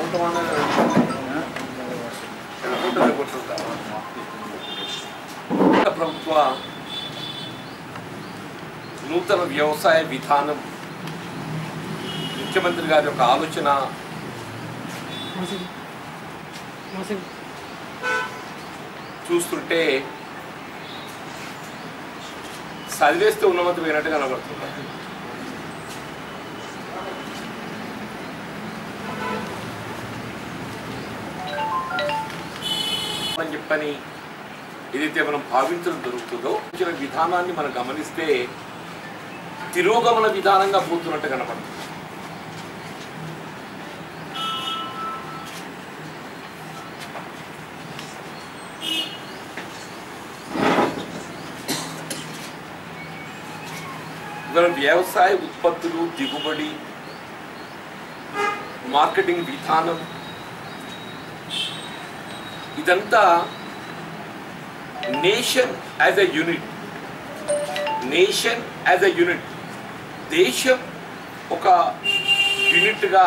ప్రభుత్వ నూతన వ్యవసాయ విధానం ముఖ్యమంత్రి గారి యొక్క ఆలోచన చూస్తుంటే చదివేస్తే ఉన్నమంత పోయినట్టు కనబడుతుంది. అని చెప్పని ఏదైతే మనం భావించడం జరుగుతుందో విధానాన్ని మనం గమనిస్తే తిరోగమన విధానంగా పోతున్నట్టు కనబడుతుంది. వ్యవసాయ ఉత్పత్తులు, దిగుబడి, మార్కెటింగ్ విధానం ఇదంతా నేషన్ యాజ్ ఎ యూనిట్, దేశం ఒక యూనిట్గా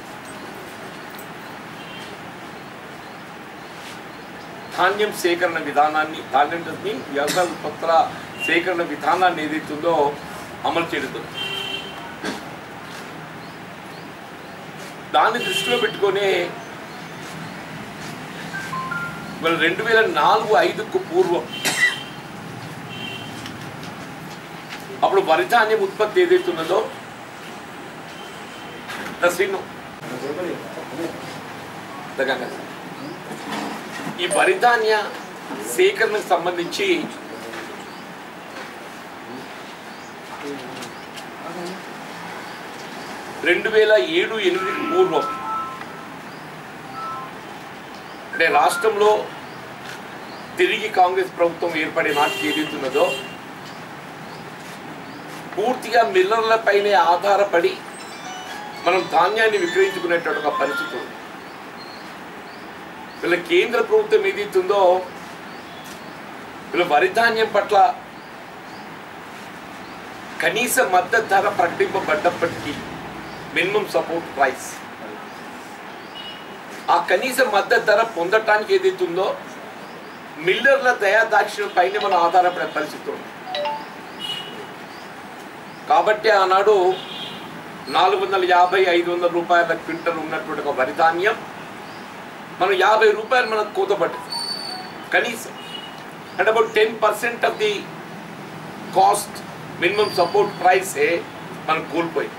ధాన్యం సేకరణ విధానాన్ని, వ్యవసాయ ఉత్పత్తుల సేకరణ విధానాన్ని ఏదైతుందో అమలు చేయడం. దాన్ని దృష్టిలో పెట్టుకొని 2004-05కు పూర్వం అప్పుడు వరి ధాన్యం ఉత్పత్తి ఏదైతే ఉన్నదో ఈ వరి ధాన్య సేకరణకు సంబంధించి రెండు 2007-08 పూర్వం అంటే రాష్ట్రంలో తిరిగి కాంగ్రెస్ ప్రభుత్వం ఏర్పడే నాటికి ఏదైతున్నదో పూర్తిగా మిల్లర్లపైనే ఆధారపడి మనం ధాన్యాన్ని విక్రయించుకునేటువంటి ఒక పరిస్థితి ఉంది. వీళ్ళ కేంద్ర ప్రభుత్వం ఏదైతుందో వీళ్ళ వరి ధాన్యం పట్ల కనీస మద్దతు ధర ప్రకటింపబడ్డప్పటికీ మినిమం సపోర్ట్ ప్రైస్, ఆ కనీస మద్దతు ధర పొందటానికి ఏదైతుందో మిల్లర్ల దయాదాక్షిణ్యం పైన మనం ఆధారపడే పరిస్థితి ఉంది. కాబట్టి ఆనాడు 450-500 రూపాయల క్వింటల్ ఉన్నటువంటి ఒక వరి ధాన్యం మనం 50 రూపాయలు మనకు కూతపట్టింది కనీసం. అంటే about 10% of the cost minimum support ప్రైసే మనం కోల్పోయింది.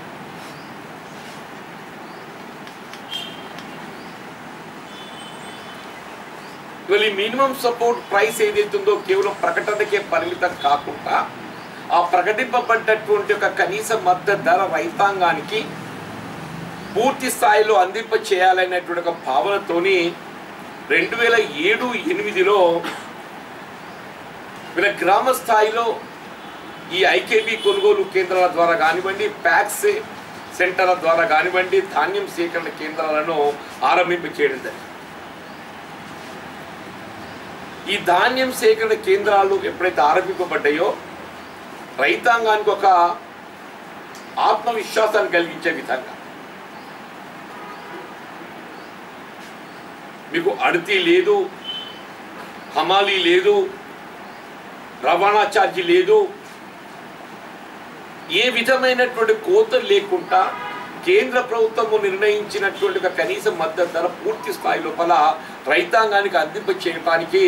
ఇవాళ ఈ మినిమం సపోర్ట్ ప్రైస్ ఏదైతుందో కేవలం ప్రకటనకే పరిమితం కాకుండా ఆ ప్రకటింపబడ్డటువంటి ఒక కనీస మద్దతు ధర రైతాంగానికి పూర్తి స్థాయిలో అందింప చేయాలనేటువంటి ఒక భావనతోని 2007-08లో వీళ్ళ గ్రామ స్థాయిలో ఈ ఐకేబీ కొనుగోలు కేంద్రాల ద్వారా కానివ్వండి, ప్యాక్స్ సెంటర్ల ద్వారా కానివ్వండి ధాన్యం సేకరణ కేంద్రాలను ఆరంభింప చేయడం జరిగింది. ఈ ధాన్యం సేకరణ కేంద్రాలు ఎప్పుడైతే ఆరంభింపబడ్డాయో రైతాంగానికి ఒక ఆత్మవిశ్వాసాన్ని కలిగించే విధంగా మీకు అడితి లేదు, హమాలీ లేదు, రవాణా ఛార్జీ లేదు, ఏ విధమైనటువంటి కోతలు లేకుండా కేంద్ర ప్రభుత్వము నిర్ణయించినటువంటి ఒక కనీస మద్దతు ధర పూర్తి స్థాయి లోపల రైతాంగానికి అందింప చేయడానికి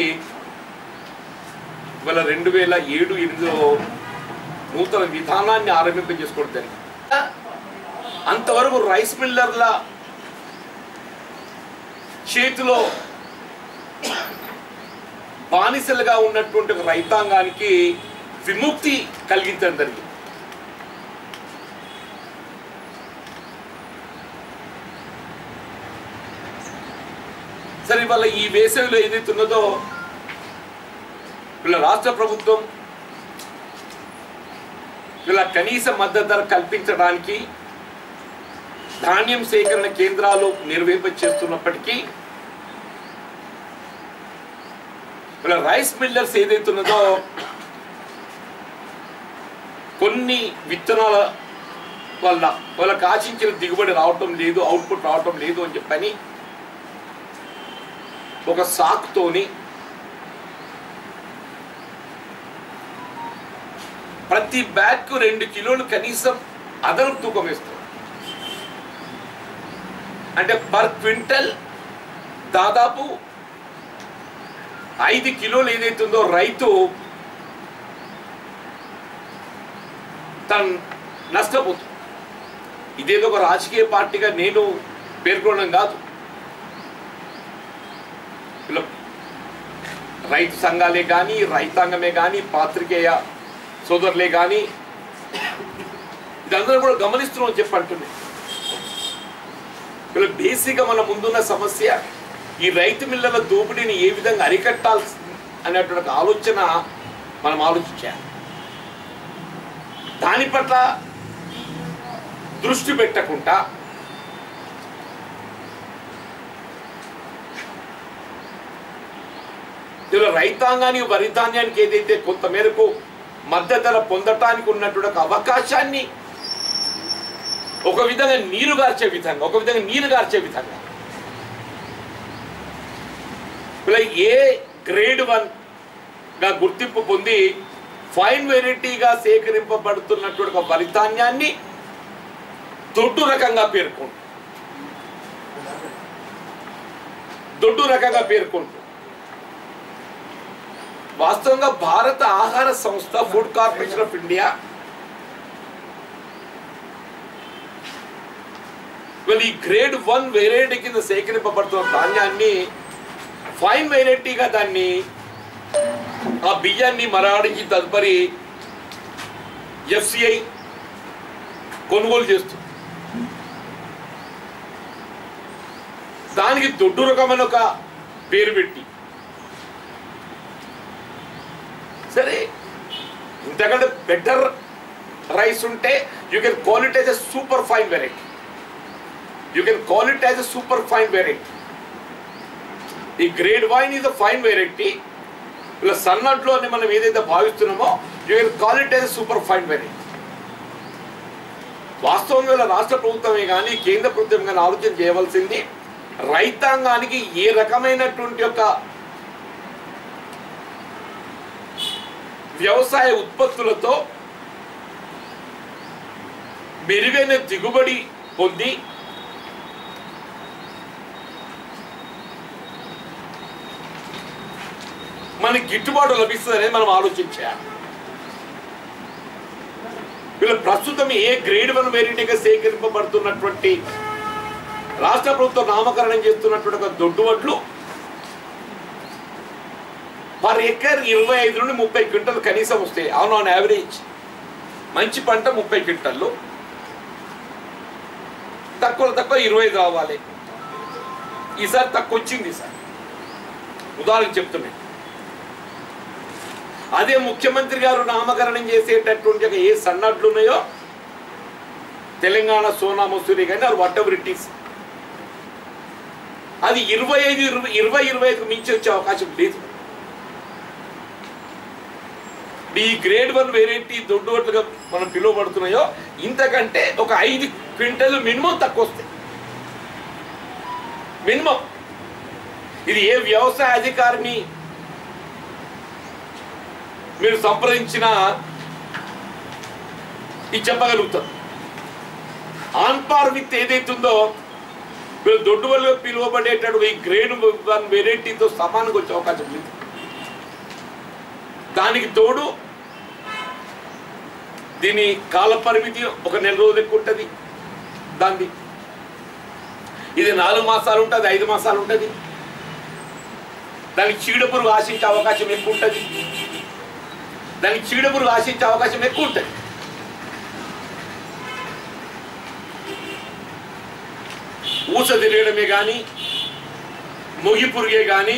ఇవాళ 2007-08లో నూతన విధానాన్ని ఆరంభింప చేసుకోవడం జరిగింది. అంతవరకు రైస్ మిల్లర్ల చేతిలో బానిసలుగా ఉన్నటువంటి రైతాంగానికి విముక్తి కలిగించడం జరిగింది. సరే ఇవాళ ఈ వేసవిలో ఏదైతున్నదో వీళ్ళ రాష్ట్ర ప్రభుత్వం వీళ్ళ కనీస మద్దతు ధర కల్పించడానికి ధాన్యం సేకరణ కేంద్రాలు నిర్వహింప చేస్తున్నప్పటికీ వీళ్ళ రైస్ మిల్లర్స్ ఏదైతున్నదో కొన్ని విత్తనాల వల్ల వాళ్ళకి ఆశించిన దిగుబడి రావటం లేదు, అవుట్పుట్ రావటం లేదు అని చెప్పని ఒక సాకుతోని ప్రతి బ్యాగ్కు 2 కిలోలు కనీసం అదనపు తూకం వేస్తారు. అంటే పర్ క్వింటల్ దాదాపు 5 కిలోలు ఏదైతుందో రైతు తను నష్టపోతుంది. ఇదేదో ఒక రాజకీయ పార్టీగా నేను పేర్కొనడం కాదు. రైతు సంఘాలే కానీ, రైతాంగమే కానీ, పాత్రికేయ సోదరులే కానీ ఇదందరూ కూడా గమనిస్తున్నాం చెప్పంటున్నాయి. బేసిక్గా మన ముందున్న సమస్య ఈ రైతు మిల్లల దోపిడీని ఏ విధంగా అరికట్టాల్సి అనేటువంటి ఆలోచన మనం ఆలోచించాలి. దాని పట్ల దృష్టి పెట్టకుండా రైతాంగానికి వరి ధాన్యానికి ఏదైతే కొంత మేరకు మద్దతు ధర పొందటానికి ఉన్నటువంటి అవకాశాన్ని ఒక విధంగా నీరు గార్చే విధంగా ఏ గ్రేడ్ 1 గా గుర్తింపు పొంది ఫైన్ వెరైటీగా సేకరింపబడుతున్నటువంటి వరి ధాన్యాన్ని దొడ్డు రకంగా పేర్కొంటూ వాస్తవంగా భారత ఆహార సంస్థ ఫుడ్ కార్పొరేషన్ ఆఫ్ ఇండియా ఈ గ్రేడ్ 1 వెరైటీ కింద సేకరింపబడుతున్న ధాన్యాన్ని ఫైన్ వెరైటీగా దాన్ని ఆ బియ్యాన్ని మరాడికి తదుపరి FCI కొనుగోలు చేస్తుంది. దానికి దొడ్డు రకమైన ఒక పేరు పెట్టి సరే ఇంతకంటే బెటర్ రైస్ ఉంటే you can call it as a super fine variety. ఈ grade 1 is a fine variety. ఇలా సన్నట్లో మనం ఏదైతే భావిస్తున్నామో you can call it as a super fine variety. వాస్తవంగా రాష్ట్ర ప్రభుత్వమే కానీ కేంద్ర ప్రభుత్వం కానీ ఆలోచన చేయవలసింది రైతాంగానికి ఏ రకమైనటువంటి ఒక వ్యవసాయ ఉత్పత్తులతో మెరుగైన దిగుబడి పొంది మనకి గిట్టుబాటు లభిస్తుందనేది మనం ఆలోచించాలి. వీళ్ళు ప్రస్తుతం ఏ గ్రేడ్ 1 వెరైటీగా సేకరింపబడుతున్నటువంటి రాష్ట్ర ప్రభుత్వం నామకరణం చేస్తున్నటువంటి ఒక దొడ్డు వడ్లు పర్ ఎకర్ 25 నుండి 30 క్వింటల్ కనీసం వస్తాయి. అవును, ఆన్ యావరేజ్ మంచి పంట 30 క్వింటల్లో, తక్కువ 25 రావాలి. ఈసారి తక్కువ వచ్చింది సార్, ఉదాహరణకు చెప్తున్నాయి. అదే ముఖ్యమంత్రి గారు నామకరణం చేసేటటువంటి ఏ సన్నడ్లు ఉన్నాయో తెలంగాణ సోనా మసూరి కానీ అది వాట్ ఎవర్ ఇట్ ఈస్, అది 25 మించి వచ్చే అవకాశం లేదు. ఈ గ్రేడ్ 1 వెరైటీ దొడ్డు వడ్లుగా మనం పిలువబడుతున్నాయో ఇంతకంటే ఒక 5 క్వింటల్ మినిమం తక్కువ వస్తాయి. మినిమం ఇది ఏ వ్యవసాయ అధికారిని మీరు సంప్రదించిన ఇది చెప్పగలుగుతారు. ఆన్ పార్ విత్ ఏదైతుందో మీరు దొడ్డు వడ్లుగా పిలువబడేటటువంటి ఈ గ్రేడ్ 1 వెరైటీతో సమానంగా వచ్చే అవకాశం లేదు. దానికి తోడు దీని కాల పరిమితి ఒక నెల రోజులు ఎక్కువ ఉంటుంది. దాన్ని ఇది 4 మాసాలు ఉంటుంది, 5 మాసాలు ఉంటుంది. దానికి చీడపురుగు ఆశించే అవకాశం ఎక్కువ ఉంటుంది. ఊస తిరగడమే కానీ మొగి పురుగే కానీ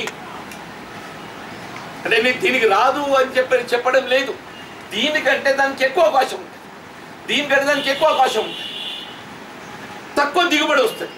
అంటే నేను దీనికి రాదు అని చెప్పడం లేదు. దీనికంటే దానికి ఎక్కువ అవకాశం ఉంటుంది. తక్కువ దిగుబడి వస్తుంది.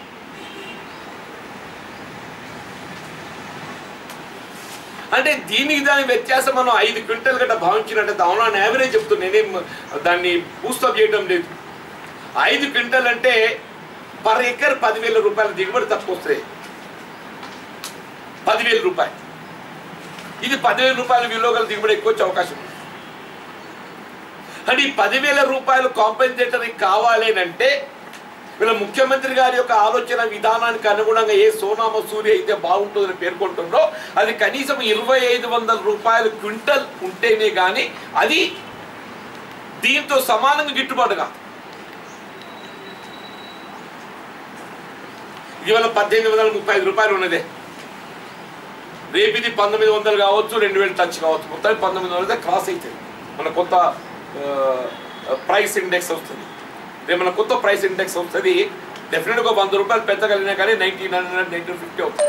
అంటే దీనికి దాని వ్యత్యాసం మనం 5 క్వింటల్ గట్ట భావించినట్టు అవునా యావరేజ్ చెప్తున్నా, నేనేం దాన్ని పూస్టప్ చేయడం లేదు. 5 క్వింటల్ అంటే పర్ ఎకర్ 10,000 రూపాయల దిగుబడి తక్కువ వస్తాయి. 10,000 రూపాయలు. ఇది 10,000 రూపాయల విలువ గల దిగుబడి ఎక్కువ వచ్చే అవకాశం ఉంది. అంటే ఈ 10,000 రూపాయలు కాంపెన్సేటరీ కావాలి అంటే వీళ్ళ ముఖ్యమంత్రి గారి యొక్క ఆలోచన విధానానికి అనుగుణంగా ఏ సోనా మసూరి అయితే బాగుంటుందని పేర్కొంటుందో అది కనీసం 2,500 రూపాయలు క్వింటల్ ఉంటేనే కానీ అది దీంతో సమానంగా గిట్టుబాటుగా. ఇవాళ 1,835 రూపాయలు ఉన్నదే, రేపు ఇది 1,900 కావచ్చు, 2,000 టచ్ కావచ్చు, మొత్తం 1,900 క్రాస్ అవుతుంది. మన కొత్త ప్రైస్ ఇండెక్స్ వస్తుంది, రేపు మన కొత్త ప్రైస్ ఇండెక్స్ వస్తుంది. డెఫినెట్గా 100 రూపాయలు పెంచగలిగినా కానీ 1,900, 1,950 అవుతుంది.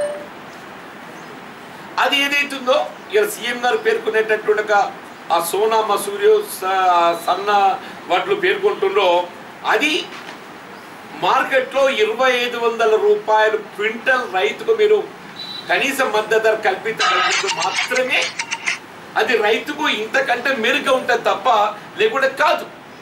అది ఏదైతుందో ఇక సీఎం గారు పేర్కొనేటటువంటి ఆ సోనా మసూరి సన్న వడ్లు పేర్కొంటుందో అది మార్కెట్లో 2,500 రూపాయలు క్వింటల్ రైతుకు మీరు కనీస మద్దతు ధర కల్పించగలిగితే మాత్రమే అది రైతుకు ఇంతకంటే మెరుగ్గా ఉంటుంది తప్ప లేకుంటే కాదు.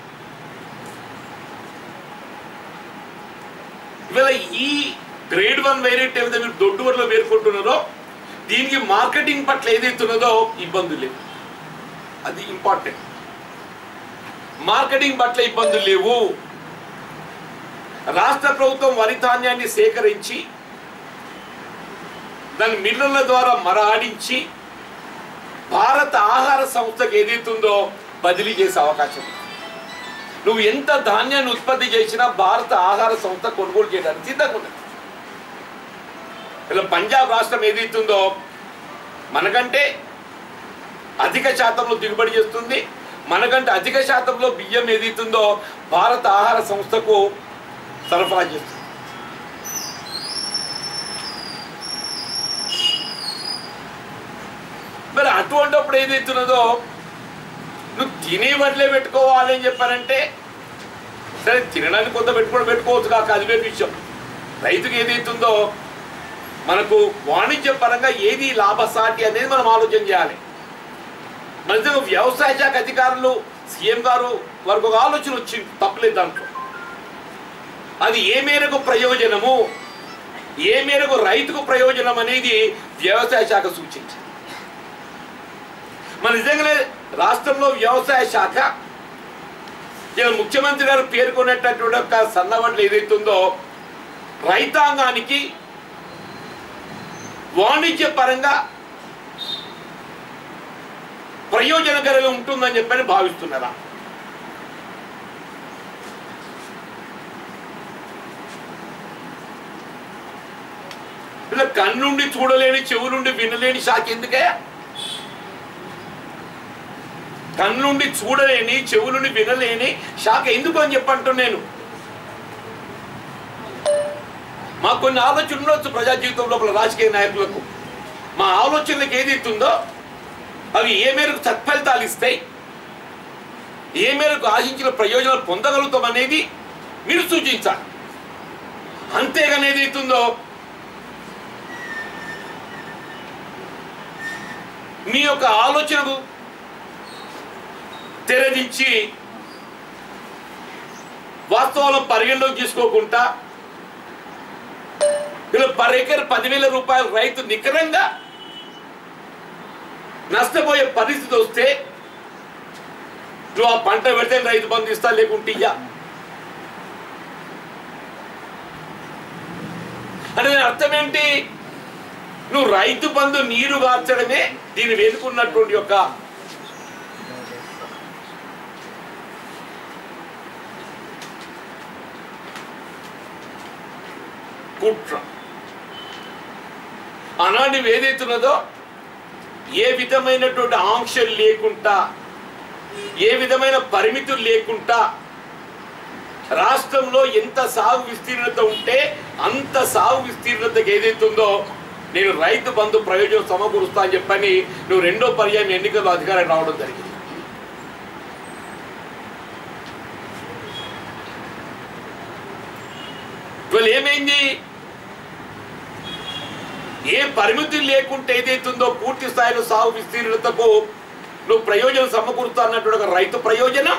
ఇవాళ ఈ గ్రేడ్ 1 వేరియట్ ఏదైతే మీరు దొడ్డు వడ్లు పేర్కొంటున్నారో దీనికి మార్కెటింగ్ పట్ల ఏదైతున్నదో ఇబ్బందులు లేవు, అది ఇంపార్టెంట్. మార్కెటింగ్ పట్ల ఇబ్బందులు లేవు. రాష్ట్ర ప్రభుత్వం వరి ధాన్యాన్ని సేకరించి దాని మిల్లుల ద్వారా మరాడించి భారత ఆహార సంస్థకు ఏదైతుందో బదిలీ చేసే అవకాశం. నువ్వు ఎంత ధాన్యాన్ని ఉత్పత్తి చేసినా భారత ఆహార సంస్థ కొనుగోలు చేయడానికి సిద్ధంగా ఉన్నది. ఇలా పంజాబ్ రాష్ట్రం ఏదైతుందో మనకంటే అధిక శాతంలో దిగుబడి చేస్తుంది, మనకంటే అధిక శాతంలో బియ్యం ఏదైతుందో భారత ఆహార సంస్థకు సరఫరా చేస్తుంది. మరి అటువంటిప్పుడు ఏదైతున్నదో నువ్వు తినే వడ్లే పెట్టుకోవాలి అని చెప్పారంటే సరే, తినడానికి కొంత పెట్టుకోవచ్చు కాక అది వేరే విషయం. రైతుకు ఏదైతుందో మనకు వాణిజ్య పరంగా ఏది లాభసాటి అనేది మనం ఆలోచన చేయాలి. మన వ్యవసాయ శాఖ అధికారులు సీఎం గారు వారికి ఒక ఆలోచన వచ్చింది, తప్పలేదు దాంట్లో. అది ఏ మేరకు ప్రయోజనము, ఏ మేరకు రైతుకు ప్రయోజనం అనేది వ్యవసాయ శాఖ సూచించింది. మన నిజంగానే రాష్ట్రంలో వ్యవసాయ శాఖ ఇలా ముఖ్యమంత్రి గారు పేర్కొనేటటువంటి ఒక సన్నవడ్లు ఏదైతుందో రైతాంగానికి వాణిజ్య పరంగా ప్రయోజనకరంగా ఉంటుందని చెప్పని భావిస్తున్నారా? ఇలా కన్నుండి చూడలేని చెవులుండి వినలేని శాఖ ఎందుకే? కన్నుండి చూడలేని చెవులుండి వినలేని శాఖ ఎందుకు అని చెప్పంటున్నాను నేను. మాకు కొన్ని ఆలోచనలు ఉండొచ్చు ప్రజా జీవితం లోపల రాజకీయ నాయకులకు. మా ఆలోచనలకు ఏదైతుందో అవి ఏ మేరకు సత్ఫలితాలు ఇస్తాయి, ఏ మేరకు ఆశించిన ప్రయోజనాలు పొందగలుగుతాం అనేది మీరు సూచించాలి. అంతేగాని ఏదైతుందో మీ యొక్క ఆలోచనకు తెరదించి వాస్తవాలను పరిగణలోకి తీసుకోకుండా ఇలా పర్ ఎకర్ 10,000 రూపాయలు రైతు నికరంగా నష్టపోయే పరిస్థితి వస్తే నువ్వు ఆ పంట పెడితే రైతు బంధు ఇస్తా లేకుంటే ఇయ్యా అంటే అర్థం ఏంటి? నువ్వు రైతు బంధు నీరు గార్చడమే దీన్ని వెనుకున్నటువంటి యొక్క కుట్ర. ఆనాడు ఏదైతున్నదో ఏ విధమైనటువంటి ఆంక్షలు లేకుండా, ఏ విధమైన పరిమితులు లేకుండా రాష్ట్రంలో ఎంత సాగు విస్తీర్ణత ఉంటే అంత సాగు విస్తీర్ణతకు ఏదైతుందో నేను రైతు బంధు ప్రయోజనం సమకూరుస్తా అని చెప్పని నువ్వు రెండో పర్యాయం ఎన్నికల్లో అధికారం రావడం జరిగింది. ఇవాళ ఏమైంది? ఏ పరిమితులు లేకుంటే ఏదైతుందో పూర్తి స్థాయిలో సాగు విస్తీర్ణతకు నువ్వు ప్రయోజనం సమకూరుతా అన్నటువంటి ఒక రైతు ప్రయోజనం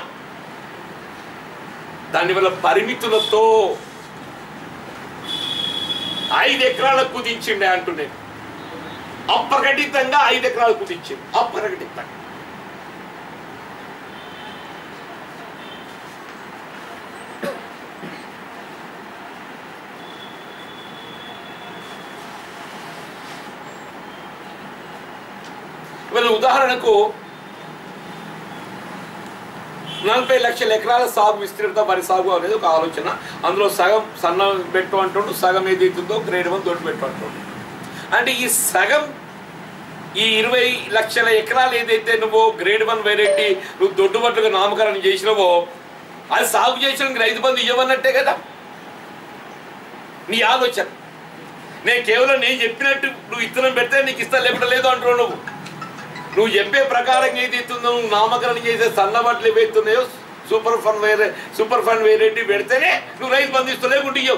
దానివల్ల పరిమితులతో 5 ఎకరాలకు కుదించిండే అంటున్నాను. అప్రకటితంగా 5 ఎకరాలు కుదించారు. అప్రకటితంగా ఉదాహరణకు 40 లక్షల ఎకరాల సాగు విస్తీర్ణత వరి సాగు అనేది ఒక ఆలోచన. అందులో సగం సన్న పెట్టు అంటుండు, సగం ఏదైతుందో గ్రేడ్ 1 దొడ్డు పెట్టు అంటుండు. అంటే ఈ సగం ఈ 20 లక్షల ఎకరాలు ఏదైతే నువ్వు గ్రేడ్ 1 వెరైటీ నువ్వు దొడ్డు బట్టుగా నామకరణం చేసినావో అది సాగు చేసిన రైతు బంధు ఇవ్వనట్టే కదా నీ ఆలోచన. నేను కేవలం నేను చెప్పినట్టు నువ్వు ఇత్తనం పెడితే నీకు ఇస్తా లేకుండా లేదు అంటున్నావు. నువ్వు చెప్పే ప్రకారం ఏదైతుందో నువ్వు నామకరణం చేసే సన్నబట్లు ఏవైతున్నాయో సూపర్ ఫండ్ వెరైటీ పెడితేనే నువ్వు రైతు బంధిస్తూ లేకుంటే ఇవ్వవు.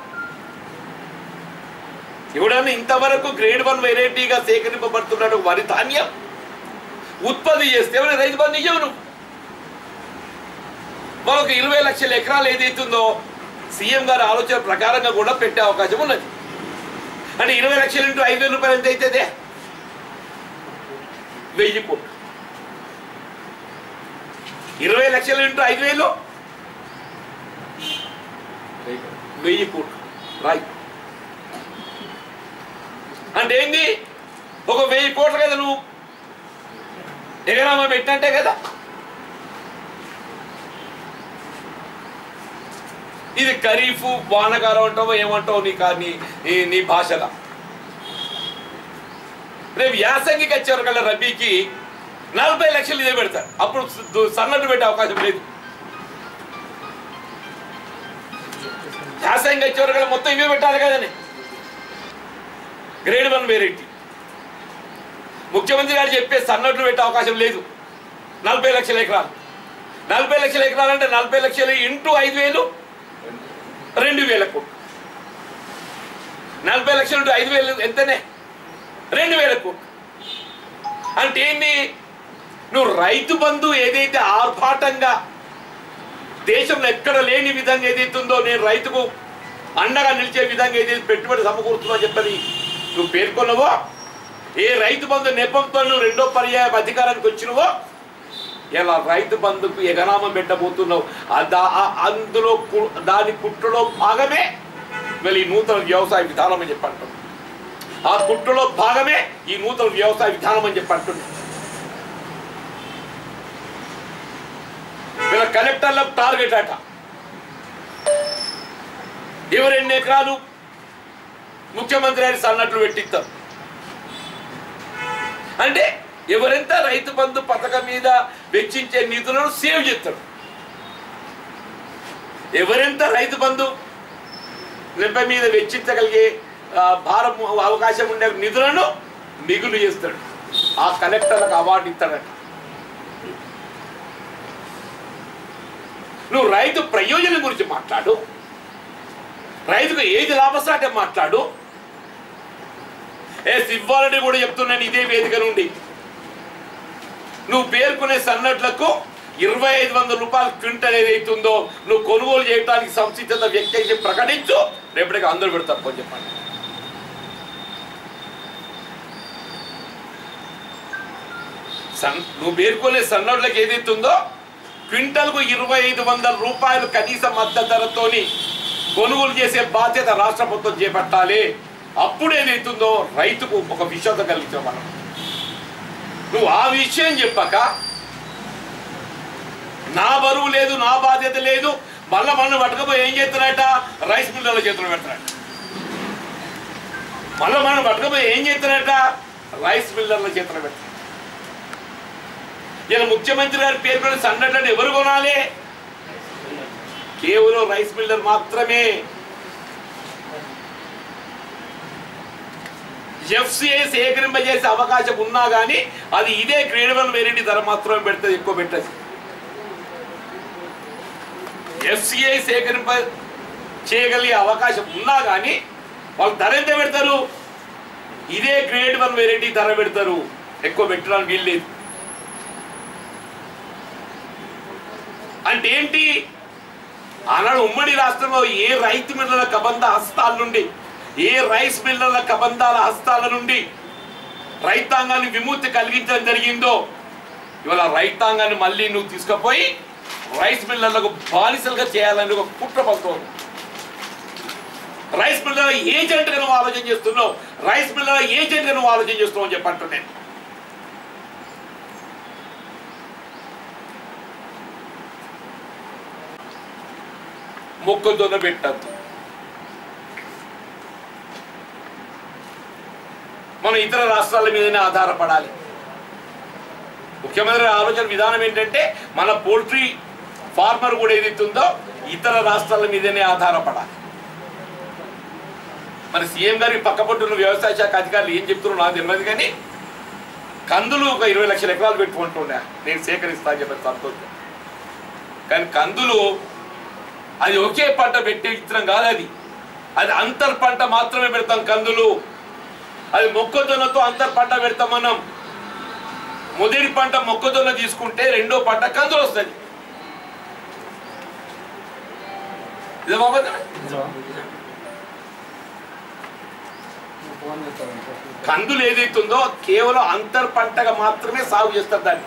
ఎవడన్నా ఇంతవరకు గ్రేడ్ 1 వెరైటీగా సేకరింపబడుతున్నాడు వరి ధాన్యం ఉత్పత్తి చేస్తే ఎవరైనా రైతు బంధు ఇవ్వవు. నువ్వు మరొక 20 లక్షల ఎకరాలు ఏదైతుందో సీఎం గారి ఆలోచన ప్రకారంగా కూడా పెట్టే అవకాశం ఉన్నది. అంటే 20 లక్షలు ఇంటూ 5,000 రూపాయలు ఎంత అవుతుంది? 1000 కోట్లు. 20 లక్షలు ఇంటూ 5,000 1000 కోట్లు. రైట్ అంటే ఏంది? ఒక 1000 కోట్లు కదా నువ్వు ఎగరామా పెట్టంటే కదా. ఇది ఖరీఫ్ వానకాలం అంటావో ఏమంటావు నీ భాషలో. రేపు యాసంగికి వచ్చేవరకల్లా రబీకి 40 లక్షలు ఇదే పెడతారు. అప్పుడు సన్నట్టు పెట్టే అవకాశం లేదు. యాసంగి వచ్చేవరకల్లా మొత్తం ఇవే పెట్టాలి కదని గ్రేడ్ 1 వెరైటీ. ముఖ్యమంత్రి గారు చెప్పే సన్నట్లు పెట్టే అవకాశం లేదు. 40 లక్షల ఎకరాలు 40 లక్షల ఎకరాలు అంటే 40 లక్షలు ఇంటూ 5,000 2,000 కోట్లు. 40 లక్షలు ఇంటూ 5,000 ఎంతనే? 2,000 కోట్లు. అంటే ఏంటి? నువ్వు రైతు బంధు ఏదైతే ఆర్భాటంగా దేశంలో ఎక్కడ లేని విధంగా ఏదైతుందో నేను రైతుకు అండగా నిలిచే విధంగా ఏదైతే పెట్టుబడి సమకూరుతుందో చెప్పని నువ్వు పేర్కొన్నావో, ఏ రైతు బంధు నెపంతో నువ్వు రెండో పర్యాయం అధికారానికి వచ్చినవో ఇలా రైతు బంధుకు ఎగనామం పెట్టబోతున్నావు. అందులో దాని కుట్రలో భాగమే మళ్ళీ ఈ నూతన వ్యవసాయ విధానం అని చెప్పంటావు. ఆ కుట్రలో భాగమే ఈ నూతన వ్యవసాయ విధానం అని చెప్పంటుంది. వీళ్ళ కలెక్టర్లకు టార్గెట్ అట. ఎవరు ఎన్ని ఎకరాలు ముఖ్యమంత్రి గారి సన్నట్లు పెట్టిస్తారు అంటే ఎవరెంత రైతు బంధు పథకం మీద వెచ్చించే నిధులను సేవ్ చేస్తాడు. ఎవరెంత రైతు బంధు లెంప మీద వెచ్చించగలిగే భారం అవకాశం ఉండే నిధులను మిగులు చేస్తాడు. ఆ కలెక్టర్లకు అవార్డు ఇస్తాడట. నువ్వు రైతు ప్రయోజనం గురించి మాట్లాడు, రైతుకు ఏది లాభసాటే మాట్లాడు. ఇవ్వాలని కూడా చెప్తున్నాను ఇదే వేదిక నుండి. నువ్వు పేర్కొనే సన్నట్లకు 2,500 రూపాయలు క్వింటల్ ఏదైతుందో నువ్వు కొనుగోలు చేయడానికి సంసిద్ధత వ్యక్తి అయితే ప్రకటించు. రేపటికి అందరూ పెడతారు అని చెప్పండి. నువ్వు పేర్కొనే సన్నట్లకు ఏదైతుందో క్వింటల్కు 2,500 రూపాయలు కనీస మద్దతు ధరతోని కొనుగోలు చేసే బాధ్యత రాష్ట్ర ప్రభుత్వం చేపట్టాలి. అప్పుడు ఏదైతుందో రైతుకు ఒక విశ్వాసం కలిగించాం మనం. నువ్వు ఆ విషయం చెప్పక నా బరువు లేదు, నా బాధ్యత లేదు, మళ్ళా మనం పట్టుకపోయి ఏం చేస్తున్నారట? రైస్ మిల్లర్ల చేతులు పెడతారట. మళ్ళీ మనం పట్టుకపోయి ఏం చేస్తున్నారట? రైస్ మిల్లర్ల చేతులు పెడతారు. ఇలా ముఖ్యమంత్రి గారి పేర్కొన్న సన్నట్లను ఎవరు కొనాలి? కేవలం రైస్ మిల్లర్ మాత్రమే. ఎఫ్సిఐ సేకరింపజేసే అవకాశం ఉన్నా కానీ అది ఇదే గ్రేడ్ 1 వెరైటీ ధర మాత్రమే పెడుతుంది, ఎక్కువ పెట్టదు. ఎఫ్సిఐ సేకరింప చేయగలిగే అవకాశం ఉన్నా కానీ వాళ్ళు ధర ఎంత పెడతారు? ఇదే గ్రేడ్ 1 వెరైటీ ధర పెడతారు, ఎక్కువ పెట్టడానికి వీల్లేదు. అంటే ఏంటి? ఆనాడు ఉమ్మడి రాష్ట్రంలో ఏ రైతు మిల్లర్ల కబంధ హస్తాల నుండి, ఏ రైస్ మిల్లర్ల కబంధాల హస్తాల నుండి రైతాంగాన్ని విముక్తి కలిగించడం జరిగిందో ఇవాళ రైతాంగాన్ని మళ్ళీ నువ్వు తీసుకుపోయి రైస్ మిల్లర్లకు బానిసలుగా చేయాలని ఒక కుట్ర పడుతోంది. రైస్ మిల్లర్ ఏజెంట్గా నువ్వు ఆలోచన చేస్తున్నావు, రైస్ మిల్లర్ ఏజెంట్గా నువ్వు ఆలోచన చేస్తున్నావు అని చెప్పంటున్నాను. మొక్కజొన్న పెట్టద్దు, మనం ఇతర రాష్ట్రాల మీదనే ఆధారపడాలి. ముఖ్యమంత్రి ఆలోచన విధానం ఏంటంటే మన పోల్ట్రీ ఫార్మర్ కూడా ఏదైతుందో ఇతర రాష్ట్రాల మీదనే ఆధారపడాలి. మన సీఎం గారి పక్కపట్టున్న వ్యవసాయ శాఖ అధికారులు ఏం చెప్తున్నారో నాకు తెలియదు, కానీ కందులు ఒక 20 లక్షల ఎకరాలు పెట్టుకుంటున్నా నేను సేకరిస్తా అని చెప్పి సంతోషం. కానీ కందులు అది ఒకే పంట పెట్టే విత్తనం కాదు, అది అంతర్ పంట మాత్రమే పెడతాం. కందులు అది మొక్కజొన్నతో అంతర్ పంట పెడతాం. మనం మొదటి పంట మొక్కజొన్న తీసుకుంటే రెండో పంట కందులు వస్తుంది. కందులు ఏదైతుందో కేవలం అంతర్ పంటగా మాత్రమే సాగు చేస్తారు. దాన్ని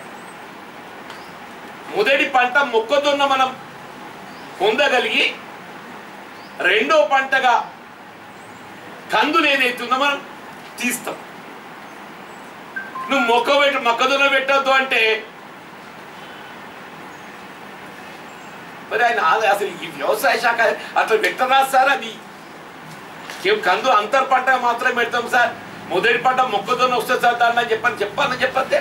మొదటి పంట మొక్కజొన్న మనం పొందగలిగి రెండో పంటగా కందులు ఏదైతుందో మనం తీస్తాం. నువ్వు మొక్కజొన్న పెట్టద్దు అంటే మరి ఆయన అసలు ఈ వ్యవసాయ శాఖ అట్లా పెట్టరా సార్? అది కందు అంతర్ పంట మాత్రమే పెడతాం సార్, మొదటి పంట మొక్కజొన్న వస్తుంది సార్ దాన్ని చెప్పండి.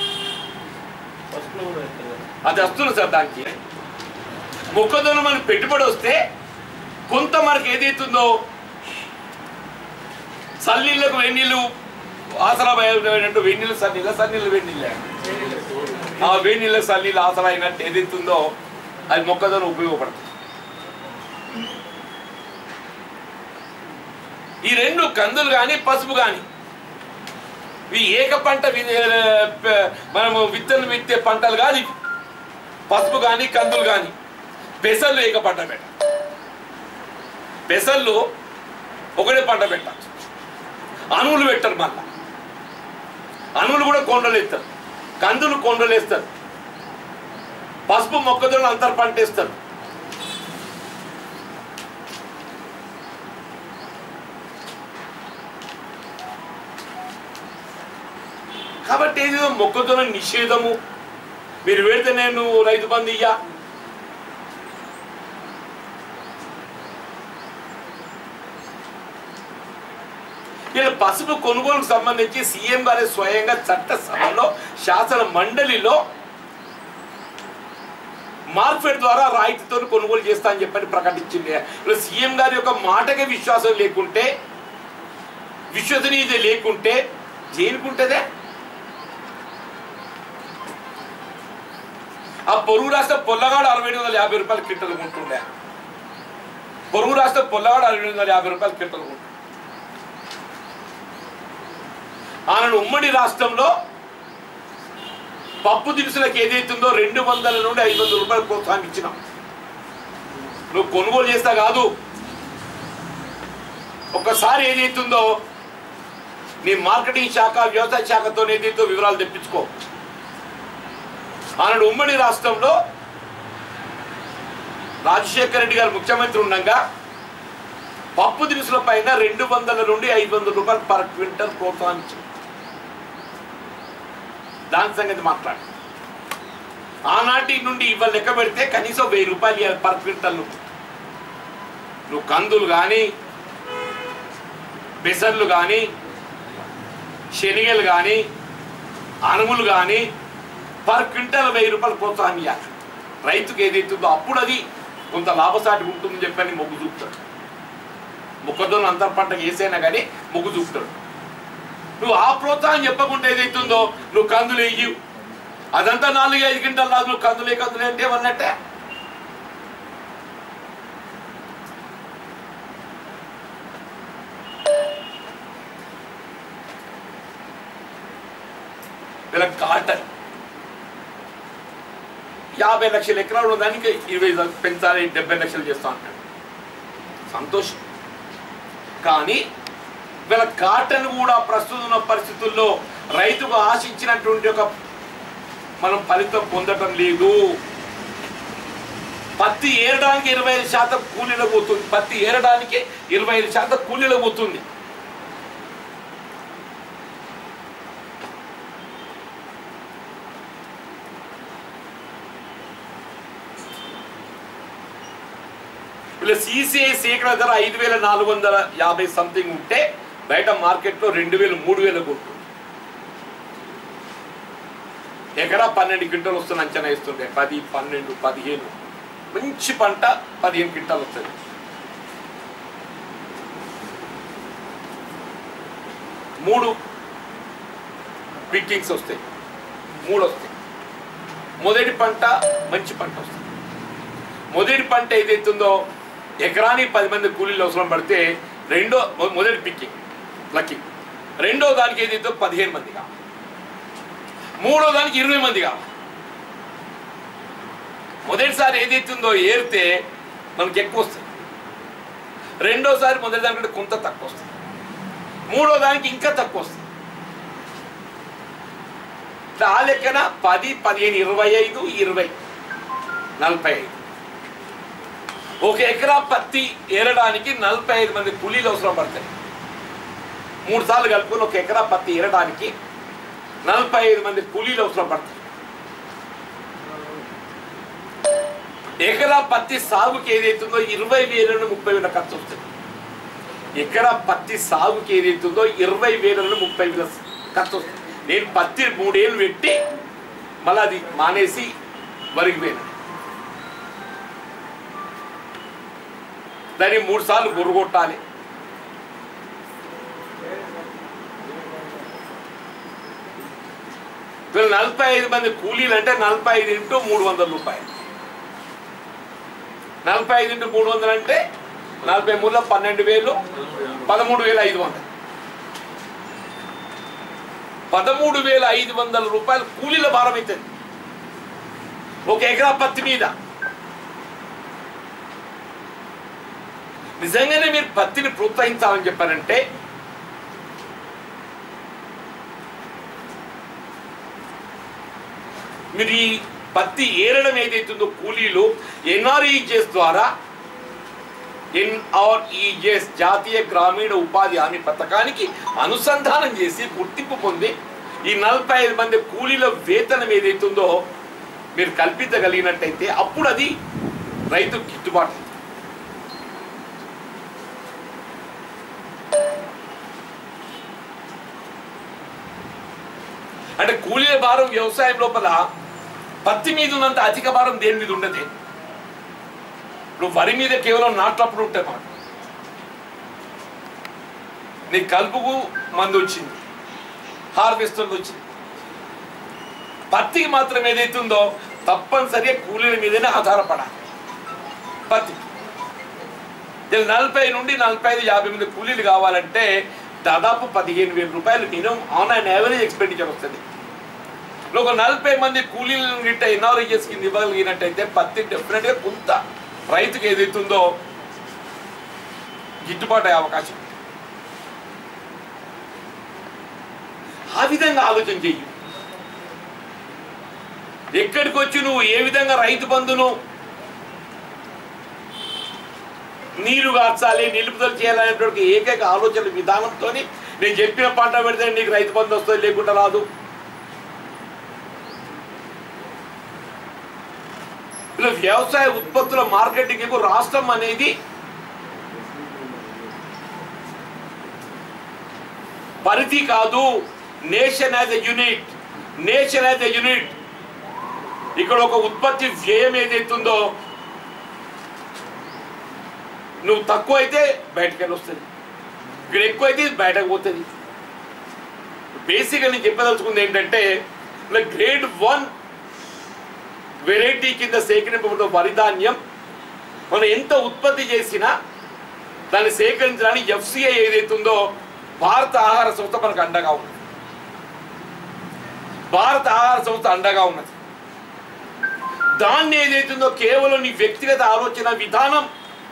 అది వస్తుంది సార్. దానికి మొక్కజొన్న మనకి పెట్టుబడి వస్తే కొంత మనకి ఏదైతుందో సన్నీళ్ళకు వెన్నీళ్ళు ఆసరా అయినట్టు వెన్నీళ్ళు సన్నీళ్ళు వెన్నీళ్ళే ఆ వేడినీళ్ళకి సన్నీళ్ళు ఆసరా అయినట్టు ఏదైతుందో అది మొక్కజొన్న ఉపయోగపడుతుంది. ఈ రెండు కందులు కానీ పసుపు కానీ ఇవి ఏక పంట మనము విత్తనం విత్తే పంటలు కాదు. పసుపు కానీ కందులు కానీ పెసళ్ళు ఏక పంట పెట్ట, పెసళ్ళు ఒకటే పంట పెట్టచ్చు. అనువులు పెట్టరు, మళ్ళా అనువులు కూడా కొండలు వేస్తారు, కందులు కొండలు వేస్తారు, పసుపు మొక్కజొన్న అంతర్ పంట వేస్తారు. కాబట్టి ఏదో మొక్కజొన్న నిషేధము మీరు పెడితే నేను రైతు బంధు ఇయ్యా, ఇలా పసుపు కొనుగోలుకు సంబంధించి సీఎం గారి స్వయంగా చట్టసభలో శాసన మండలిలో మార్కెట్ ద్వారా రాయితీతో కొనుగోలు చేస్తా అని చెప్పని ప్రకటించింది. ఇలా సీఎం గారి యొక్క మాటకి విశ్వాసం లేకుంటే, విశ్వసనీయత లేకుంటే దేనికుంటుందే? ఆ పొరుగు రాష్ట్ర పొల్లగాడు 6750 రూపాయలు క్వింటల్ కొంటుండే, పొరుగు రాష్ట్ర పొల్లగాడు 6750 రూపాయలు క్వింటల్ కొంటుండే. ఆనాడు ఉమ్మడి రాష్ట్రంలో పప్పు దినుసులకు ఏదైతుందో 200 నుండి 500 రూపాయలు ప్రోత్సాహం ఇచ్చినాం. నువ్వు కొనుగోలు చేస్తా కాదు, ఒక్కసారి ఏదైతుందో నీ మార్కెటింగ్ శాఖ వ్యవసాయ శాఖతో ఏదైతే వివరాలు తెప్పించుకో. ఆనాడు ఉమ్మడి రాష్ట్రంలో రాజశేఖర రెడ్డి గారు ముఖ్యమంత్రి ఉండగా పప్పు దినుసుల పైన 200 నుండి 500 రూపాయలు పర్ క్వింటల్ ప్రోత్సాహం ఇచ్చింది. దాని సంగతి మాట్లాడు. ఆనాటి నుండి ఇవాళ లెక్క పెడితే కనీసం 1000 రూపాయలు పర్ క్వింటల్. నువ్వు కందులు కానీ పెసర్లు కానీ శనగలు కానీ అనుములు కానీ పర్ క్వింటల్ 1000 రూపాయలు ప్రోత్సాహం ఇవ్వాలి. రైతుకు ఏదైతుందో అప్పుడు అది కొంత లాభసాటి ఉంటుందని చెప్పని మొగ్గు చూపుతాడు. మొక్కజొన్న అంతర్ పంటకు వేసైనా కానీ మొగ్గు చూపుతాడు. నువ్వు ఆ ప్రోత్సాహం చెప్పకుండా ఏదైతుందో నువ్వు కందులు వేయి, అదంతా 4-5 క్వింటాలు రాదు, నువ్వు కందులే అంటే ఏమన్నట్టే. వీళ్ళ కాటన్ 50 లక్షల ఎకరాలు దానికి 20 పెంచాలి, 70 లక్షలు చేస్తా అంటాడు. సంతోషం. కానీ వీళ్ళ కాటన్ కూడా ప్రస్తుతం ఉన్న పరిస్థితుల్లో రైతుకు ఆశించినటువంటి ఒక మనం ఫలితం పొందటం లేదు. పత్తి ఏరడానికి 25% కూలీలకు పోతుంది. పత్తి ఏరడానికి 25% కూలీలకు పోతుంది. ఇలా CCI సేకరణ ధర 5,450 సంథింగ్ ఉంటే బయట మార్కెట్లో 2,000 3,000 కొట్టు. ఎకరా 12 క్వింటాలు వస్తుంది అంచనా ఇస్తుంటే 10, 12, 15 మంచి పంట 15 క్వింటాలు వస్తుంది. 3 పిక్కింగ్స్ వస్తాయి, 3 వస్తాయి. మొదటి పంట మంచి పంట వస్తుంది. మొదటి పంట ఏదైతుందో ఎకరానికి 10 మంది కూలీలు అవసరం పడితే మొదటి పిక్కింగ్ ప్లక్కింగ్, రెండో దానికి ఏదైతే 15 మంది కావాలి, మూడో దానికి 20 మంది కావాలి. మొదటిసారి ఏదైతుందో ఏరితే మనకి ఎక్కువ వస్తుంది, రెండోసారి మొదటి దానికంటే కొంత తక్కువ వస్తుంది, మూడో దానికి ఇంకా తక్కువ వస్తుంది. ఆ లెక్కన 10, 15, 25, 20, 45. ఒక ఎకరా పత్తి ఏరడానికి 45 మంది కూలీలు అవసరం పడతాయి. 3 సార్లు కలుపుకొని ఒక ఎకరా పత్తి ఏరడానికి 45 మంది కూలీలు అవసరం పడతాయి. ఎకరా పత్తి సాగుకి ఏదైతుందో 20,000 నుండి 30,000 ఖర్చు వస్తుంది. ఎకరా పత్తి సాగుకి ఏదైతుందో 20,000 నుండి 30,000 ఖర్చు వస్తుంది. నేను పత్తి 3 ఏళ్ళు పెట్టి మళ్ళీ అది మానేసి వరికి పోయినా. దాన్ని 3 సార్లు గొర్రు కొట్టాలి. వీళ్ళు 45 మంది కూలీలు అంటే 45 × 300 రూపాయలు. 45 × 300 అంటే 43 12,000, 13,500. 13,500 రూపాయలు కూలీల భారం అవుతుంది ఒక ఎకరా పత్తి మీద. నిజంగానే మీరు పత్తిని ప్రోత్సహించాలని చెప్పారంటే మీరు ఈ పత్తి ఏరడం ఏదైతుందో కూలీలు NREGS ద్వారా NREGS జాతీయ గ్రామీణ ఉపాధి హామీ పథకానికి అనుసంధానం చేసి గుర్తింపు పొంది ఈ 45 మంది కూలీల వేతనం ఏదైతుందో మీరు కల్పించగలిగినట్టయితే అప్పుడు అది రైతుకు గిట్టుబాటు. అంటే కూలీల భారం వ్యవసాయం లోపల పత్తి మీద ఉన్నంత అధిక భారం దేని మీద ఉండదు. ఇప్పుడు వరి మీద కేవలం నాట్లప్పుడు ఉంటాయి మాట. నీ కలుపుకు మందు వచ్చింది, హార్వెస్టర్ వచ్చింది. పత్తికి మాత్రం ఏదైతుందో తప్పనిసరిగా కూలీల మీదనే ఆధారపడాలి. పత్తి 40 నుండి 45, 50 మంది కూలీలు కావాలంటే దాదాపు 15,000 రూపాయలు minimum on and average expenditure వస్తుంది. ఒక 40 మంది కూలీలను గిట్ట NREGS కింద ఇవ్వగలిగినట్టయితే పత్తి డెఫినెట్గా కొంత రైతుకి ఏదైతుందో గిట్టుబాటు అయ్యే అవకాశం. ఆ విధంగా ఆలోచన చెయ్యి. ఎక్కడికి వచ్చి నువ్వు ఏ విధంగా రైతు బంధును నీరు కార్చాలి, నిలుపుదల చేయాలనేటువంటి ఏకైక ఆలోచన విధానంతో నేను చెప్పిన పంట పెడితే నీకు రైతు బంధు వస్తుంది, లేకుండా రాదు. ఇలా వ్యవసాయ ఉత్పత్తుల మార్కెటింగ్ రాష్ట్రం అనేది పరిధి కాదు, nation as a unit. Nation as a unit. ఇక్కడ ఒక ఉత్పత్తి వ్యయం ఏదైతుందో నువ్వు తక్కువ అయితే బయటకు వెళ్ళి వస్తుంది, ఇక్కడ ఎక్కువ అయితే బయటకు పోతుంది. బేసిక్గా నేను చెప్పదలుచుకుంది ఏంటంటే గ్రేడ్ 1 వెరైటీ కింద సేకరింపబడిన వరి ధాన్యం మనం ఎంత ఉత్పత్తి చేసినా దాన్ని సేకరించడానికి FCI ఏదైతుందో భారత ఆహార సంస్థ మనకు అండగా ఉంది. భారత ఆహార సంస్థ అండగా ఉన్నది. దాన్ని ఏదైతుందో కేవలం నీ వ్యక్తిగత ఆలోచన విధానం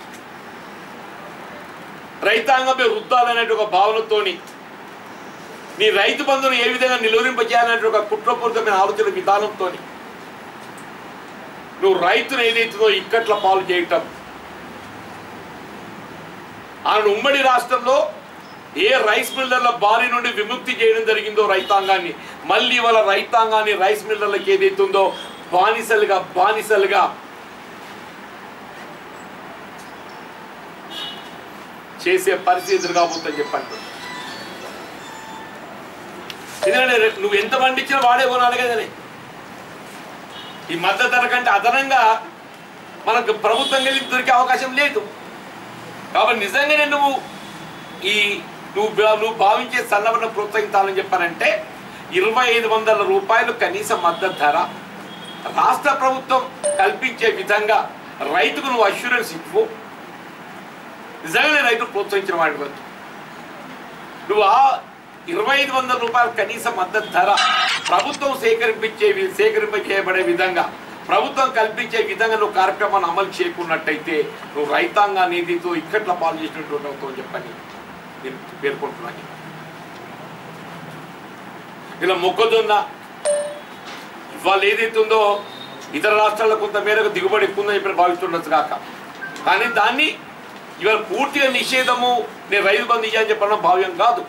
రైతాంగంపై రుద్దాలనే ఒక భావనతోని నీ రైతు బంధును ఏ విధంగా నిలువరింపజేయాలంటే ఒక కుట్రపూరితమైన ఆలోచన విధానంతో నువ్వు రైతును ఏదైతుందో ఇక్కట్ల పాలు చేయటం. ఆయన ఉమ్మడి రాష్ట్రంలో ఏ రైస్ మిల్లర్ల బారి నుండి విముక్తి చేయడం జరిగిందో రైతాంగాన్ని, మళ్ళీ వాళ్ళ రైతాంగాన్ని రైస్ మిల్లర్లకు ఏదైతుందో బానిసలుగా చేసే పరిస్థితులు కాబోతుందని చెప్పండి. ఎందుకంటే నువ్వు ఎంత పండించినా వాడే కొనాలి కదనే. ఈ మద్దతు ధర కంటే అదనంగా మనకు ప్రభుత్వం కలిసి దొరికే అవకాశం లేదు. కాబట్టి నిజంగానే నువ్వు భావించే సన్నబడిన ప్రోత్సహించాలని చెప్పానంటే 2500 రూపాయలు కనీస మద్దతు ధర రాష్ట్ర ప్రభుత్వం కల్పించే విధంగా రైతుకు నువ్వు అష్యూరెన్స్ ఇవ్వు. నిజంగానే రైతులు ప్రోత్సహించిన వాడి వద్దు. నువ్వు ఆ 2500 రూపాయల కనీస మద్దతు ధర ప్రభుత్వం సేకరింపజేయబడే విధంగా, ప్రభుత్వం కల్పించే విధంగా నువ్వు కార్యక్రమాన్ని అమలు చేయకున్నట్టయితే నువ్వు రైతాంగాన్ని ఏదైతే ఇక్కట్ల పాలు చేసినటువంటి అవుతావు చెప్పని నేను పేర్కొంటున్నాను. ఇలా మొక్కజొన్న ఇవాళ ఏదైతుందో ఇతర రాష్ట్రాల్లో కొంత మేరకు దిగుబడి ఎక్కువ ఉందని చెప్పి భావిస్తుండొచ్చు కాక, కానీ దాన్ని ఇవాళ పూర్తిగా నిషేధము, నేను రైతు బంధు ఇయ్యని చెప్పడం భావ్యం కాదు.